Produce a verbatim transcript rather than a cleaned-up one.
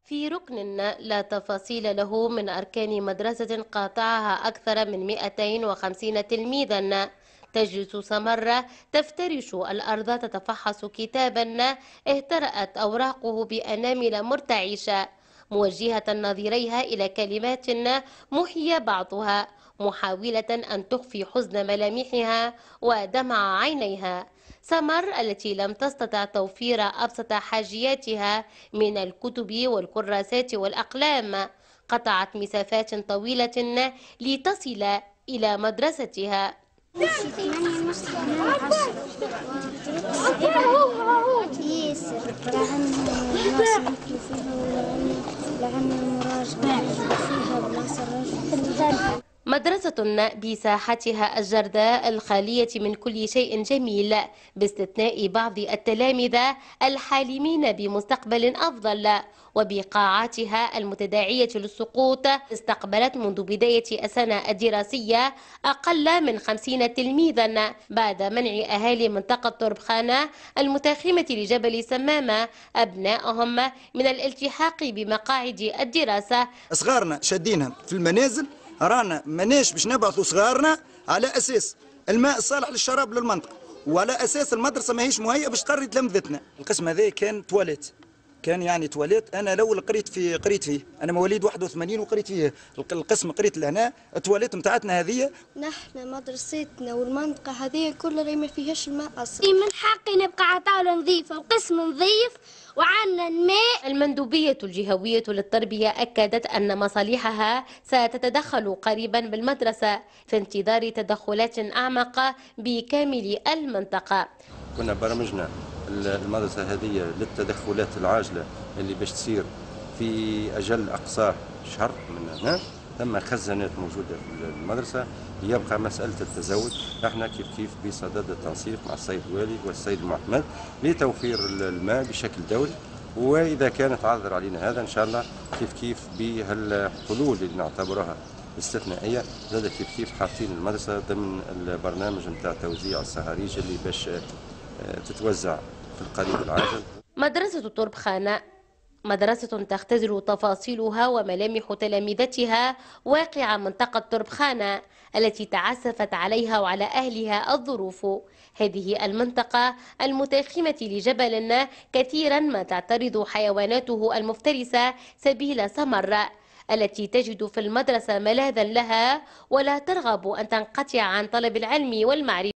في ركن لا تفاصيل له من أركان مدرسة قاطعها أكثر من مئتين وخمسين تلميذا، تجلس سمرة تفترش الأرض تتفحص كتابا اهترأت أوراقه بأنامل مرتعشة، موجهة نظيريها إلى كلمات محي بعضها، محاولة أن تخفي حزن ملامحها ودمع عينيها. سمر التي لم تستطع توفير أبسط حاجياتها من الكتب والكراسات والأقلام، قطعت مسافات طويلة لتصل إلى مدرستها. مدرسة بساحتها الجرداء الخالية من كل شيء جميل باستثناء بعض التلامذة الحالمين بمستقبل أفضل، وبقاعاتها المتداعية للسقوط استقبلت منذ بداية السنة الدراسية أقل من خمسين تلميذا بعد منع أهالي منطقة طربخانة المتاخمة لجبل سمامة أبنائهم من الالتحاق بمقاعد الدراسة. أصغارنا شادينها في المنازل، رانا ماناش باش نبعثوا صغارنا على اساس الماء الصالح للشراب للمنطقه، وعلى اساس المدرسه ماهيش مهيئه باش تقري تلامذتنا. القسم هذا كان تواليت، كان يعني تواليت. انا الاول قريت في قريت فيه، انا مواليد واحد وثمانين وقريت فيه القسم، قريت لهنا. التواليت نتاعتنا هذه، نحن مدرستنا والمنطقه هذه كلها اللي ما فيهاش الماء اصلا. من حقي نبقى على طاوله نظيفه وقسم نظيف وعندنا الماء. المندوبية الجهوية للتربية أكدت أن مصالحها ستتدخل قريبا بالمدرسة في انتظار تدخلات أعمق بكامل المنطقة. كنا برمجنا المدرسة هذه للتدخلات العاجلة اللي باش تصير في أجل أقصى شهر من هنا. ثم خزانات موجودة في المدرسة، يبقى مسألة التزود. احنا كيف كيف بصدد التنسيق مع السيد الوالي والسيد المعتمد لتوفير الماء بشكل دوري، وإذا كانت عذر علينا هذا إن شاء الله كيف كيف بهالحلول اللي نعتبرها استثنائية، زاد كيف كيف حاطين المدرسة ضمن البرنامج نتاع توزيع الصهاريج اللي باش تتوزع في القريب العاجل. مدرسة طربخانة مدرسة تختزل تفاصيلها وملامح تلامذتها واقع منطقة طربخانة التي تعسفت عليها وعلى أهلها الظروف. هذه المنطقة المتاخمة لجبل كثيرا ما تعترض حيواناته المفترسة سبيل سمر، التي تجد في المدرسة ملاذا لها ولا ترغب أن تنقطع عن طلب العلم والمعرفة.